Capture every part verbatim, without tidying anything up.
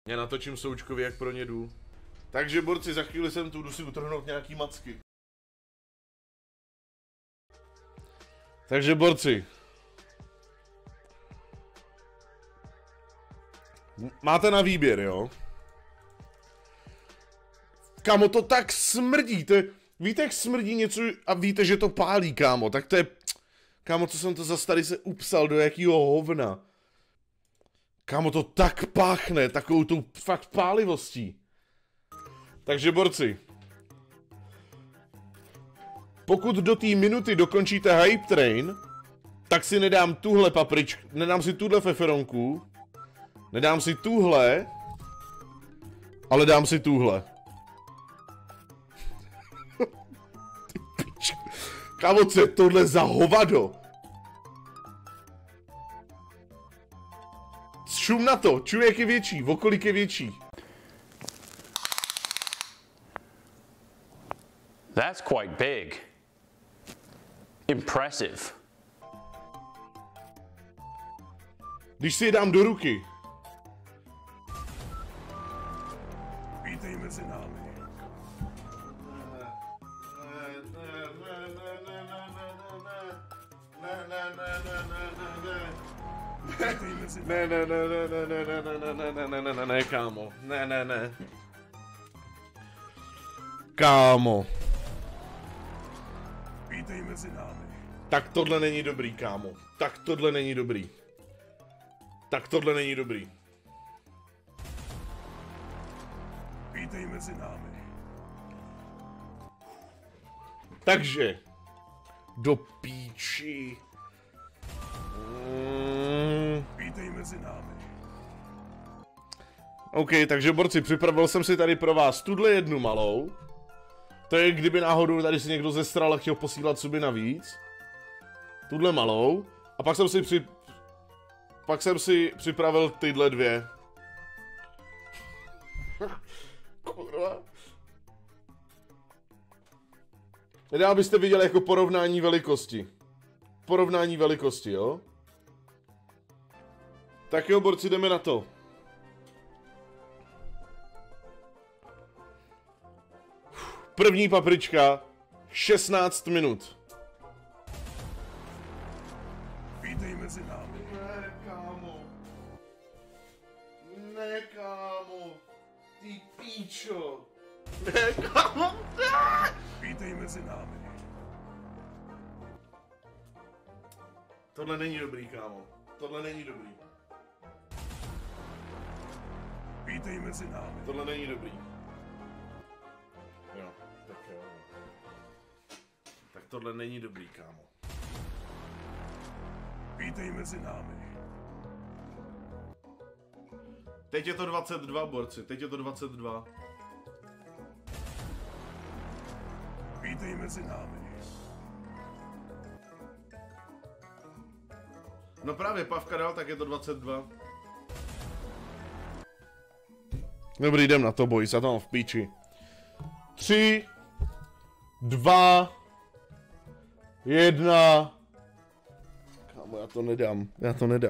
Já natočím Součkovi, jak pro ně jdu. Takže borci, za chvíli jsem tu, jdu si utrhnout nějaký macky. Takže borci. Máte na výběr, jo? Kámo, to tak smrdí, to je... Víte, jak smrdí něco a víte, že to pálí, kámo, tak to je... Kámo, co jsem to za starý se upsal, do jakýho hovna. Kámo, to tak páchne, takovou tou fakt pálivostí. Takže borci. Pokud do té minuty dokončíte Hype Train, tak si nedám tuhle papričku, nedám si tuhle feferonku, nedám si tuhle, ale dám si tuhle. Ty pič. Kámo, co je tohle za hovado? Šum na to, čuj, jak je větší, v okolí je větší. That's quite big. Impressive. Když si je dám do ruky. Vítej mezi námi. Ne, ne, ne, ne, ne, ne, ne, ne, ne, ne, ne, ne, ne, ne, kámo. Ne, ne, ne. Kámo. Vítej mezi námi. Tak tohle není dobrý, kámo. Tak tohle není dobrý. Tak tohle není dobrý. Vítej mezi námi. Takže. Do píči. Mm. Vítej mezi námi. OK, takže borci, připravil jsem si tady pro vás tuhle jednu malou. To je, kdyby náhodou tady si někdo zestral a chtěl posílat suby navíc. Tuhle malou. A pak jsem si při... Pak jsem si připravil tyhle dvě. Kurva. Nedá byste viděli jako porovnání velikosti. Porovnání velikosti, jo? Tak jo, borci, jdeme na to. První paprička, šestnáct minut. Vítej mezi námi. Ne, kámo. Ne, kámo. Ty píčo. Ne, kámo. Vítej mezi námi. Tohle není dobrý, kámo. Tohle není dobrý. Vítej mezi námi. Tohle není dobrý. Jo, tak jo. Tak tohle není dobrý, kámo. Vítej mezi námi. Teď je to dvacet dva, borci, teď je to dvacet dva. Vítej mezi námi. No právě, Pavka dal, tak je to dvacet dva. Dobrý, jdem na to, boys, já to mám v píči. Tři, dva, jedna. Kámo, já to nedám, já to nedám.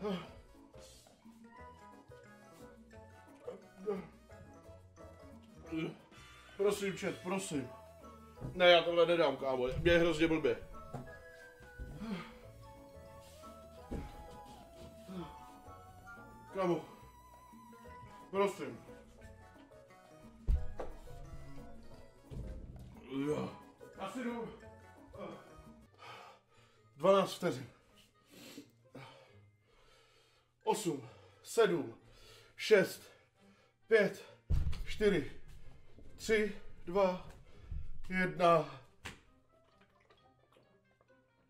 Prosím, čet, prosím. Ne, já tohle nedám, kámo, mě je hrozně blbě. Kámo, prosím. Asi jdu. dvanáct vteřin. osm, sedm, šest, pět, čtyři, tři, dva, jedna.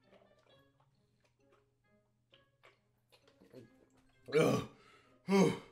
Uh, uh.